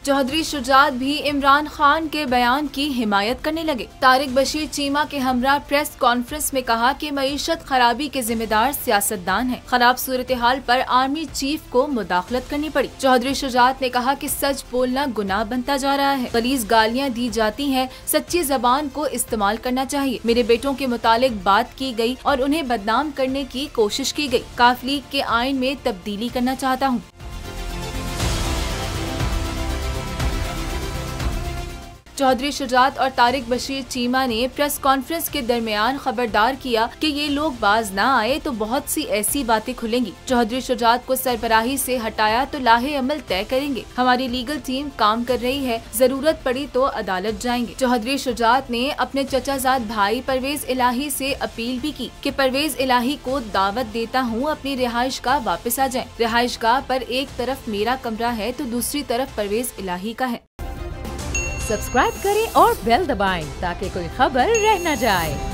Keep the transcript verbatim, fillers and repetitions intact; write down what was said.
चौधरी शुजात भी इमरान खान के बयान की हिमायत करने लगे। तारिक बशीर चीमा के हमरा प्रेस कॉन्फ्रेंस में कहा कि मईशत खराबी के जिम्मेदार सियासतदान हैं। खराब सूरत हाल पर आर्मी चीफ को मुदाखलत करनी पड़ी। चौधरी शुजात ने कहा कि सच बोलना गुनाह बनता जा रहा है, गलीज गालियाँ दी जाती हैं, सच्ची जबान को इस्तेमाल करना चाहिए। मेरे बेटों के मुतालिक बात की गई और उन्हें बदनाम करने की कोशिश की गई। काफ लीग के आइन में तब्दीली करना चाहता हूँ। चौधरी शुजात और तारिक बशीर चीमा ने प्रेस कॉन्फ्रेंस के दरमियान खबरदार किया कि ये लोग बाज ना आए तो बहुत सी ऐसी बातें खुलेंगी। चौधरी शुजात को सरबराही से हटाया तो लाहे अमल तय करेंगे। हमारी लीगल टीम काम कर रही है, जरूरत पड़ी तो अदालत जाएंगे। चौधरी शुजात ने अपने चचाजाद भाई परवेज इलाही से अपील भी की कि परवेज इलाही को दावत देता हूँ अपनी रिहाइश का वापस आ जाएं। रिहाइश गाह पर एक तरफ मेरा कमरा है तो दूसरी तरफ परवेज इलाही का है। सब्सक्राइब करें और बेल दबाएं ताकि कोई खबर रह न जाए।